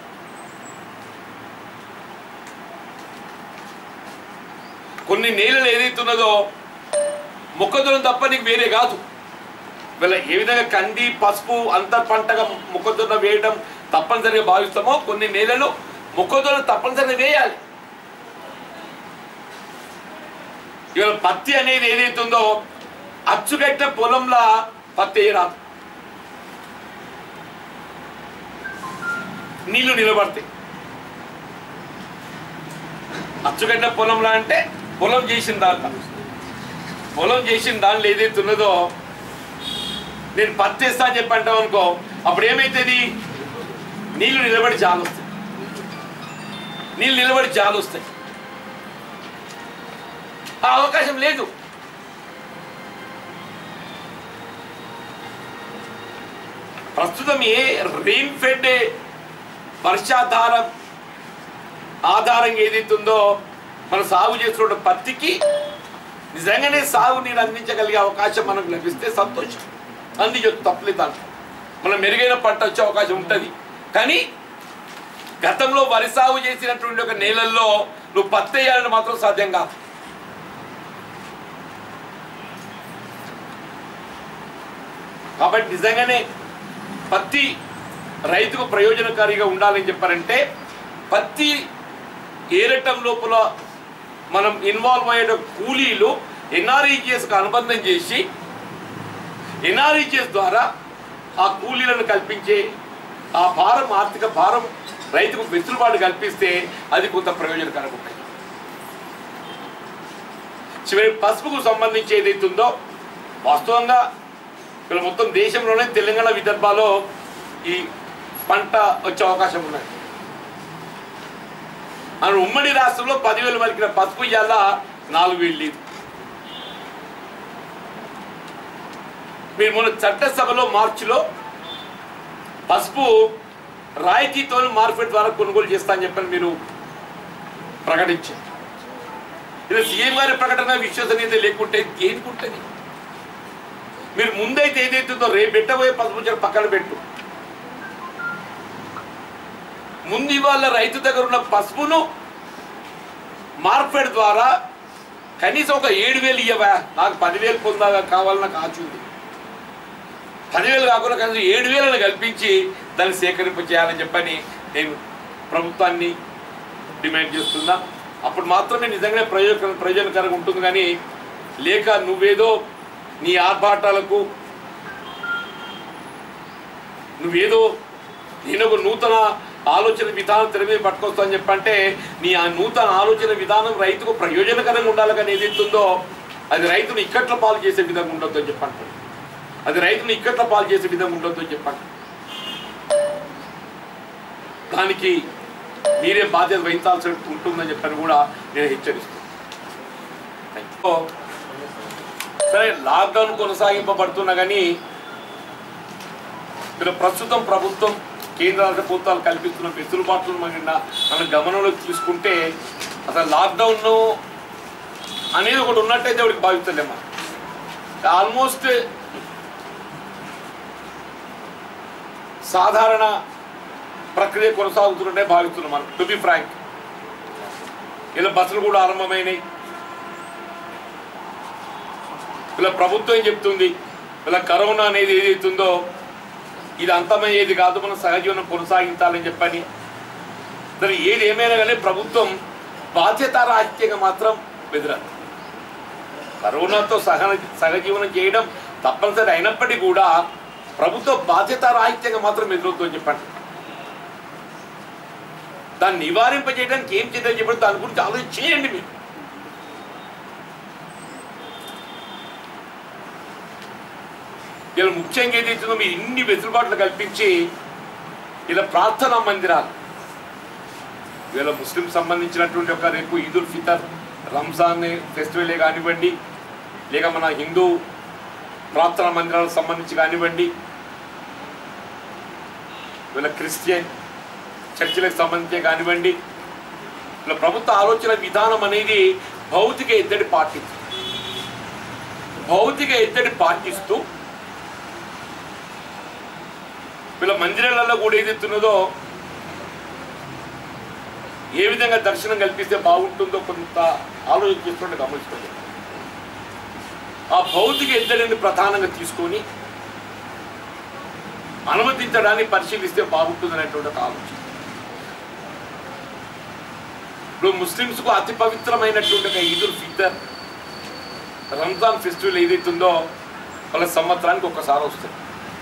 కొన్ని నేలలు ఏదైతున్నదో మొక్కజొన్న తప్ప నీకు వేరే కాదు. వీళ్ళ ఏ విధంగా కంది పసుపు అంతర్ పంటగా మొక్కజొన్న వేయడం తప్పనిసరిగా భావిస్తామో, కొన్ని నేలలు మొక్కజొన్న తప్పనిసరిగా వేయాలి. ఇవాళ పత్తి అనేది ఏదైతుందో అచ్చుకట్టిన పొలంలో పత్తి వేయరాదు, నీళ్లు నిలబడతాయి. అచ్చుకట్టిన పొలంలో అంటే పొలం చేసిన దాంట్లో ఏదైతున్నదో నేను పత్తి వేస్తా అని చెప్పి అంటావు అనుకో, అప్పుడు ఏమైతుంది, నీళ్లు నిలబడి జాలు వస్తాయి. ఆ అవకాశం లేదు. ప్రస్తుతం ఏ రెయిన్ ఫెడ్ వర్షాధారం ఆధారంగా ఏదైతుందో మనం సాగు చేస్తున్న పత్తికి నిజంగానే సాగు నీరు అందించగలిగే అవకాశం మనకు లభిస్తే సంతోషం, అందించవచ్చు, తప్పలేదు. దాంట్లో మనం మెరుగైన పంట వచ్చే అవకాశం ఉంటుంది. కానీ గతంలో వరి సాగు చేసినటువంటి ఒక నేలల్లో నువ్వు పత్తి వేయాలని మాత్రం సాధ్యం కాదు. కాబట్టి నిజంగానే పత్తి రైతుకు ప్రయోజనకారిగా ఉండాలని చెప్పారంటే పత్తి ఏరటం లోపల మనం ఇన్వాల్వ్ అయ్యే కూలీలు ఎన్ఆర్ఈజిఎస్కి అనుబంధం చేసి ఎన్ఆర్ఈజిఎస్ ద్వారా ఆ కూలీలను కల్పించే ఆ భారం, ఆర్థిక భారం రైతుకు వెసులుబాటు కల్పిస్తే అది కొంత ప్రయోజనకరంగా ఉంటుంది. చివరి పసుపుకు సంబంధించి ఏదైతుందో వాస్తవంగా ఇక్కడ మొత్తం దేశంలోనే తెలంగాణ విదర్భాలో ఈ పంట వచ్చే అవకాశం ఉన్నది. మన ఉమ్మడి రాష్ట్రంలో 10,000 వరకు పసుపు ఇయ్యాల 4,000 లేదు. మీరు మొన్న చట్టసభలో మార్చిలో పసుపు రాయితీతో మార్కెట్ ద్వారా కొనుగోలు చేస్తా అని చెప్పని మీరు ప్రకటించారు. ఇది సీఎం గారి ప్రకటన విశ్వసనీయత లేకుంటే దేనికి ఉంటుంది? మీరు ముందైతే ఏదైతుందో రేపు పెట్టబోయే పసుపు పక్కన పెట్టు, ముందు ఇవాళ రైతు దగ్గర ఉన్న పసుపును మార్కెట్ ద్వారా కనీసం ఒక 7,000 ఇవ్వవా, నాకు 10,000 పొందాగా కావాలని నాకు ఆశ ఉంది. 10,000 కాకుండా కనీసం 7,000 కల్పించి దాన్ని సేకరింపజేయాలని చెప్పని నేను ప్రభుత్వాన్ని డిమాండ్ చేస్తున్నా. అప్పుడు మాత్రమే నిజంగానే ప్రయోజనకరంగా ఉంటుంది. కానీ లేక నువ్వేదో నీ ఆర్భాటాలకు నువ్వేదో నేను ఒక నూతన ఆలోచన విధానం తెర మీద పట్టుకొస్తా అని చెప్పంటే నీ ఆ నూతన ఆలోచన విధానం రైతుకు ప్రయోజనకరంగా ఉండాలి. కానీ ఏదైతుందో అది రైతును ఇక్కట్ల పాలు చేసే విధంగా ఉండొద్దు అని చెప్పంటారు. దానికి మీరే బాధ్యత వహించాల్సి ఉంటుందని చెప్పని కూడా నేను హెచ్చరిస్తున్నాను. సరే, లాక్డౌన్ కొనసాగింపబడుతున్నా కానీ ప్రస్తుతం ప్రభుత్వం కేంద్ర రాష్ట్ర ప్రభుత్వాలు కల్పిస్తున్న వెసులుబాట్లు మన గమనంలోకి తీసుకుంటే అసలు లాక్డౌన్ అనేది ఒకటి ఉన్నట్టయితే ఒకటి భావిస్తలేమా. ఆల్మోస్ట్ సాధారణ ప్రక్రియ కొనసాగుతున్నట్టే భావిస్తున్నాం మనం. టు బి ఫ్రాంక్, ఇలా బస్సులు కూడా ఆరంభమైనాయి. ఇలా ప్రభుత్వం ఏం చెప్తుంది, ఇలా కరోనా అనేది ఏదైతుందో ఇది అంతమయ్యేది కాదు, మనం సహజీవనం కొనసాగించాలని చెప్పని. సరే ఏది ఏమైనా కానీ ప్రభుత్వం బాధ్యతారాహిత్యంగా మాత్రం బెదిరాలి. కరోనాతో సహజీవనం చేయడం తప్పనిసరి అయినప్పటికీ కూడా ప్రభుత్వం బాధ్యతారాహిత్యంగా మాత్రం ఎదురవుతుందని చెప్పండి. దాన్ని నివారింపజేయడానికి ఏం చేద్దామని చెప్పండి, దాని గురించి ఆలోచన చేయండి. మీరు ఇలా ముఖ్యంగా ఏదైతుందో మీరు ఇన్ని వెసులుబాట్లు కల్పించి ఇలా ప్రార్థనా మందిరాలు, ఇలా ముస్లిం సంబంధించినటువంటి ఒక రేపు ఈదుల్ ఫితర్ రంజాన్ ఫెస్టివలే కానివ్వండి, లేక మన హిందూ ప్రార్థనా మందిరాలకు సంబంధించి కానివ్వండి, వీళ్ళ క్రిస్టియన్ చర్చిలకు సంబంధించి కానివ్వండి, ఇలా ప్రభుత్వ ఆలోచన విధానం అనేది భౌతిక ఎద్దడి పాటిస్తూ వీళ్ళ మందిరాలలో కూడా ఏదైతున్నదో ఏ విధంగా దర్శనం కల్పిస్తే బాగుంటుందో కొంత ఆలోచన చేసుకుంటే గమనిస్తుంది. ఆ భౌతిక ఎద్దడిని ప్రధానంగా తీసుకొని అనుమతించడాన్ని పరిశీలిస్తే బాగుంటుంది అనేటువంటి ఒక ఆలోచన. ఇప్పుడు ముస్లిమ్స్కు అతి పవిత్రమైనటువంటి ఒక ఈదుల్ ఫితర్ రంజాన్ ఫెస్టివల్ ఏదైతుందో వాళ్ళ సంవత్సరానికి ఒక్కసారి వస్తుంది.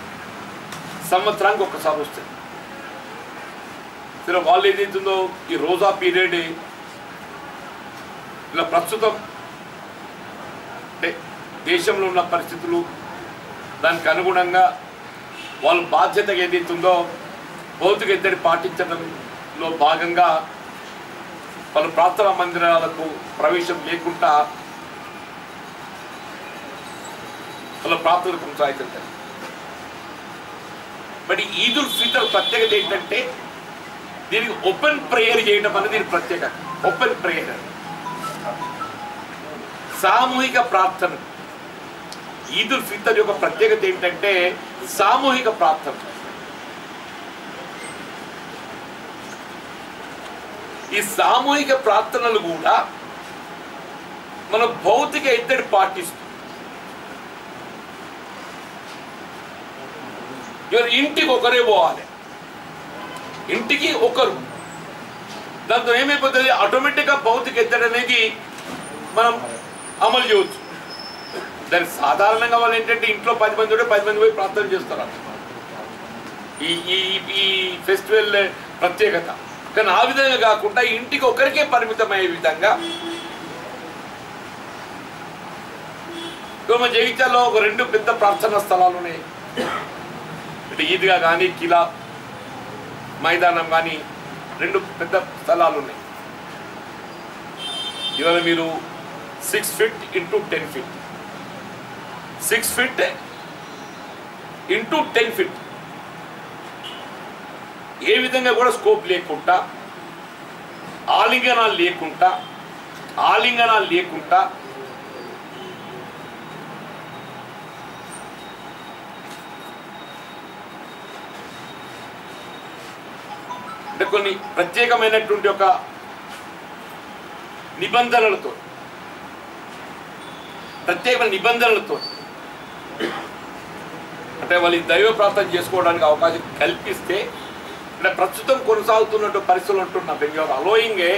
సరే వాళ్ళు ఏదైతుందో ఈ రోజా పీరియడ్ ఇలా ప్రస్తుతం అంటే దేశంలో ఉన్న పరిస్థితులు దానికి అనుగుణంగా వాళ్ళ బాధ్యత ఏదైతుందో భౌతిక ఎద్దడి పాటించడంలో భాగంగా వాళ్ళు ప్రార్థనా మందిరాలకు ప్రవేశం లేకుండా వాళ్ళ ప్రార్థనలు కొనసాగుతుంటారు. బట్ ఈదుల్ ఫితర్ ప్రత్యేకత ఏంటంటే దీనికి ఓపెన్ ప్రేయర్ చేయడం అనేది దీని ప్రత్యేకత. ఓపెన్ ప్రేయర్, సామూహిక ప్రార్థన. ఈదుల్ ఫితర్ యొక్క ప్రత్యేకత ఏంటంటే సామూహిక ప్రార్థన. ఈ సామూహిక ప్రార్థనలు కూడా మన భౌతిక ఎద్దడి పాటిస్తుంది. ఇంటికి ఒకరే పోవాలి, ఇంటికి ఒకరు. దాంతో ఏమైపోతుంది, ఆటోమేటిక్గా భౌతిక ఎద్దడి అనేది మనం అమలు చేయవచ్చు. దానికి సాధారణంగా వాళ్ళు ఏంటంటే ఇంట్లో 10 మంది ఉంటే 10 మంది పోయి ప్రార్థన చేస్తారు. ఈ ఫెస్టివల్ ప్రత్యేకత. కానీ ఆ విధంగా కాకుండా ఇంటికి ఒకరికే పరిమితమయ్యే విధంగా మన జగిత్యాలలో ఒక 2 పెద్ద ప్రార్థనా స్థలాలు ఉన్నాయి. ఇటు ఈద్గా కానీ కిలా మైదానం కానీ 2 పెద్ద స్థలాలు ఉన్నాయి. ఇవాళ మీరు 6 feet into 10 feet, 6 feet into 10 feet ఏ విధంగా కూడా స్కోప్ లేకుండా, ఆలింగనాలు లేకుండా అంటే కొన్ని ప్రత్యేకమైనటువంటి ఒక నిబంధనలతో అంటే వాళ్ళు దైవ ప్రార్థన చేసుకోవడానికి అవకాశం కల్పిస్తే, అంటే ప్రస్తుతం కొనసాగుతున్నట్టు పరిస్థితులు ఉంటున్న బెంగళూరు అలోయింగే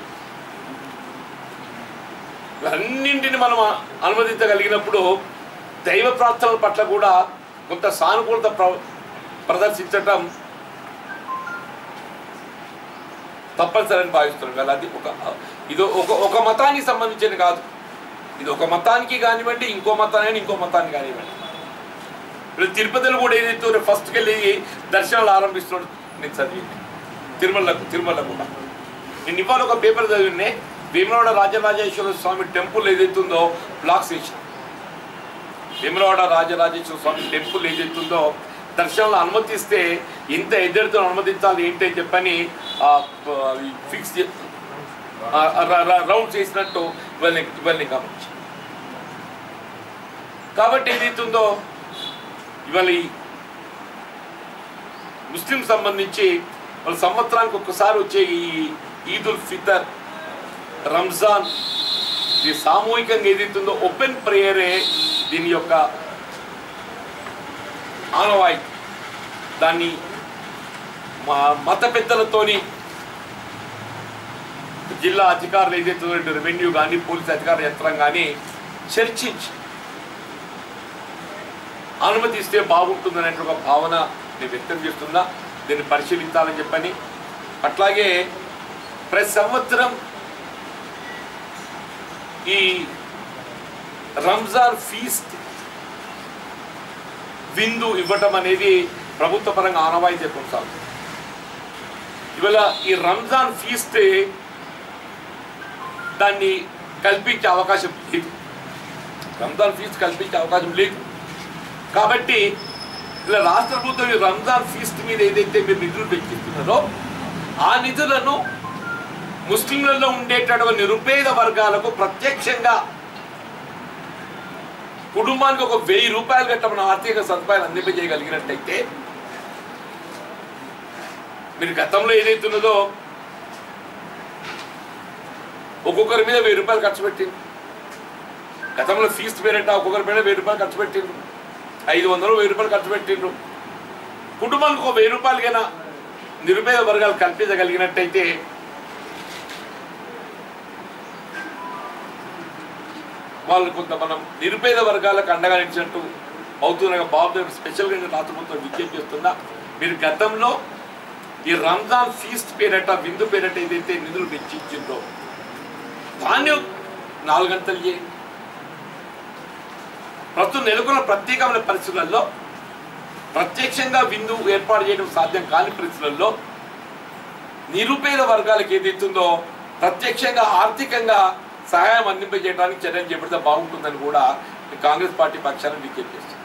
అన్నింటిని మనం అనుమతించగలిగినప్పుడు దైవ ప్రార్థనల పట్ల కూడా కొంత సానుకూలత ప్రదర్శించటం తప్పనిసరిని భావిస్తున్నాం. అది ఒక మతానికి సంబంధించిన కాదు, ఇది ఒక మతానికి కానివ్వండి, ఇంకో మతానికి కానివ్వండి. ఇప్పుడు తిరుపతిలో కూడా ఏదైతే ఫస్ట్కి వెళ్ళి దర్శనాలు ఆరంభిస్తున్నాడు నేను చదివింది. తిరుమల కూడా నేను ఇవాళ ఒక పేపర్ చదివినే, వేములవాడ రాజరాజేశ్వర స్వామి టెంపుల్ ఏదైతుందో బ్లాక్స్ వేసిన, వేములవాడ రాజరాజేశ్వర స్వామి టెంపుల్ ఏదైతుందో దర్శనంలో అనుమతిస్తే ఇంత ఎద్దరితో అనుమతించాలి ఏంటి అని చెప్పని ఫిక్స్ రౌండ్ చేసినట్టు ఇవన్నీ గమనించి, కాబట్టి ఏదైతుందో ఇవాళ ముస్లిం సంబంధించి వాళ్ళ సంవత్సరానికి ఒక్కసారి వచ్చే ఈ ఈద్ ఉల్ ఫితర్, రంజాన్, ఇది సామూహికంగా ఏదైతుందో ఓపెన్ ప్రేయరే దీని యొక్క ఆనవాయి. దాన్ని మత పెద్దలతోని జిల్లా అధికారులు ఏదైతే రెవెన్యూ కానీ పోలీస్ అధికారుల యంత్రం కానీ చర్చించి అనుమతిస్తే బాగుంటుందనే ఒక భావన నేను వ్యక్తం చేస్తున్నా. దీన్ని పరిశీలించాలని చెప్పని, అట్లాగే ప్రతి సంవత్సరం ఈ రంజాన్ ఫీస్ట్ విందు ఇవ్వటం అనేది ప్రభుత్వ పరంగా ఆనవాయితీ కొనసాగుతుంది. ఇవాళ ఈ రంజాన్ ఫీస్ట్ దాన్ని కల్పించే అవకాశం లేదు, రంజాన్ ఫీస్ట్ కల్పించే అవకాశం లేదు. కాబట్టి ఇలా రాష్ట్ర ప్రభుత్వం ఈ రంజాన్ ఫీస్ట్ మీద ఏదైతే మీరు నిధులు వెచ్చిస్తున్నారో ఆ నిధులను ముస్లింలలో ఉండేటటువంటి నిరుపేద వర్గాలకు ప్రత్యక్షంగా కుటుంబానికి ఒక 1000 రూపాయలు కట్టమని ఆర్థిక సదుపాయాలు అందింపజేయగలిగినట్టయితే, మీరు గతంలో ఏదైతున్నదో ఒక్కొక్కరి మీద 1000 రూపాయలు ఖర్చు పెట్టింది. గతంలో ఫీస్ట్ పేరంట ఒక్కొక్కరి మీద 1000 రూపాయలు ఖర్చు పెట్టిండ్రు, 500 1000 రూపాయలు ఖర్చు పెట్టిండ్రు. కుటుంబానికి ఒక 1000 రూపాయలకైనా నిరుపేద వర్గాలు కల్పించగలిగినట్టయితే వాళ్ళు కొంత మనం నిరుపేద వర్గాలకు అండగా నిలిచినట్టు అవుతున్న బాబు స్పెషల్గా నేను రాష్ట్ర ప్రభుత్వం విజ్ఞప్తి చేస్తున్నా. మీరు గతంలో ఈ రంజాన్ ఫీస్ట్ పేరట విందు పేరట ఏదైతే నిధులు వెచ్చించిందో దాన్ని 4 గంటలు చేయండి. ప్రస్తుతం నెలకొన్న ప్రత్యేకమైన పరిస్థితులలో ప్రత్యక్షంగా విందు ఏర్పాటు చేయడం సాధ్యం కాని పరిస్థితులలో నిరుపేద వర్గాలకు ఏదైతుందో ప్రత్యక్షంగా ఆర్థికంగా సహాయం అందింపజేయడానికి చర్యలు చేపడితే బాగుంటుందని కూడా కాంగ్రెస్ పార్టీ పక్షాన్ని విజ్ఞప్తి చేస్తుంది.